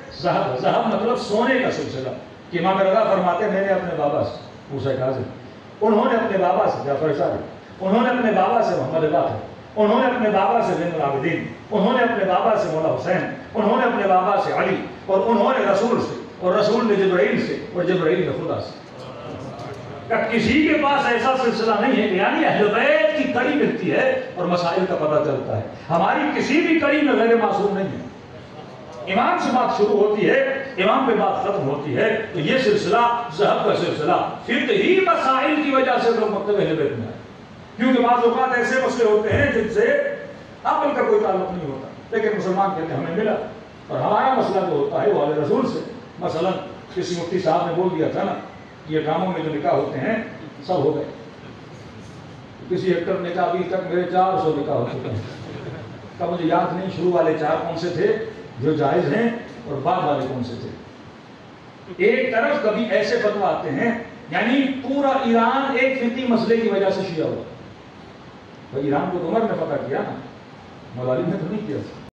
ذہب مطلب سونے کا سلسلہ، کہ امام رضا فرماتے ہیں میں نے اپنے بابا سے موسیٰ کاظم، انہوں نے اپنے بابا سے جعفر صادق، انہوں نے اپنے بابا سے محمد باقر، انہوں نے اپنے بابا سے زین العابدین، انہوں نے اپنے بابا سے مولا حسین، انہوں نے اپنے بابا سے علی، اور انہوں نے رسول سے، اور رسول نے جبرائیل سے، اور جبرائیل نے خدا سے۔ کسی کے پاس ایسا سلسلہ نہیں ہے، یعنی اہل بیت کی کڑی ملتی ہے اور مسائل کا پتہ چلتا ہے۔ ہماری کسی بھی کڑی میں غیر معصوم نہیں ہے، امام سے بات شروع ہوتی ہے، امام پہ بات ختم ہوتی ہے، تو یہ سلسلہ ذہب کا سلسلہ فقہی مسائل کی وجہ سے لوگ مکتب اہل بیت میں آئے، کیونکہ بعض اوقات ایسے مسئلے ہوتے ہیں جن سے عقل کا کوئی تعلق نہیں ہوتا، لیکن مسلمان کہتے ہیں ہمیں ملا، اور ہمارا مسئلہ جو ہوتا ہے وہ آل رسول سے۔ مثلا کسی مفتی صاحب نے بول دیا تھا نا، یہ ڈراموں میں جو نکاح ہوتے ہیں سب ہو گئے، کسی ایکٹر نے کہا ابھی تک میرے 400 نکاح ہو چکے ہیں، تب مجھے یاد نہیں شروع والے 4 کون سے تھے جو جائز ہیں اور بعد والے کون سے تھے۔ ایک طرف کبھی ایسے فتویٰ آتے ہیں، یعنی پورا ایران ایک فقہی مسئلے کی وجہ سے شیعہ ہوا، بھائی ایران کو عمر نے فتح کیا نا، مولا علی نے تو نہیں کیا تھا۔